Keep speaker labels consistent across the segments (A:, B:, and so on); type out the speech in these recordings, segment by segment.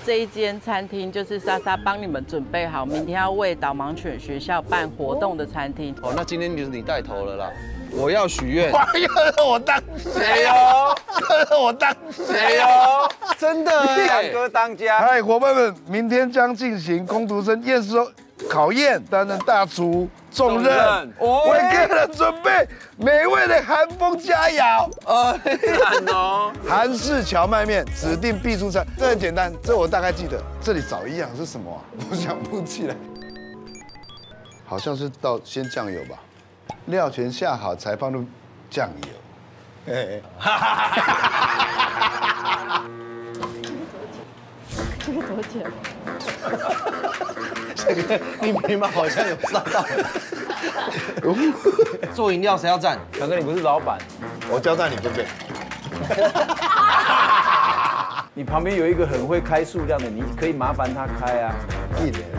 A: 这一间餐厅就是莎莎帮你们准备好，明天要为导盲犬学校办活动的餐厅。
B: 哦，那今天就是你带头了啦。我要许愿。
C: 又是我当
B: 谁哟？
C: 又是我当
B: 谁哟？真的
D: 当哥当家。
C: 嗨，伙伴们，明天将进行工读生验收考验，担任大厨重任，为客人准备美味的韩风佳肴。
B: 赞哦！
C: 韩式荞麦面指定必出餐，这很简单，这我大概记得。这里找一样是什么啊？我想不起来，好像是先酱油吧，料全下好才放入酱油。
A: 这个多少钱？
B: 这个你眉毛好像有烧到。做饮料谁要站？
D: 强哥，你不是老板，
C: 我交代你分配。
D: 你旁边有一个很会开数量的，你可以麻烦他开啊。
C: 一点。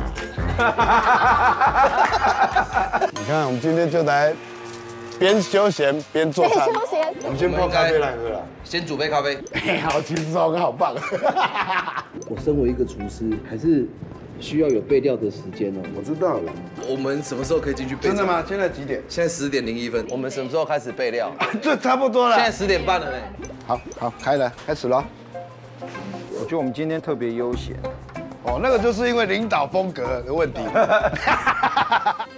C: 你看，我们今天就来边休闲边做餐。
E: 休闲。
C: 我们先泡咖啡来喝了。
B: 先煮杯咖啡。
C: 好轻松，好棒。
F: 我身为一个厨师，还是需要有备料的时间哦。
C: 我知道了。
B: 我们什么时候可以进去备？
C: 真的吗？现在几点？
B: 现在10点01分。我们什么时候开始备料？
C: 这差不多了。
B: 现在10点半了呢。
C: 好，开始了。
D: 我觉得我们今天特别悠闲。
C: 哦，那个就是因为领导风格的问题。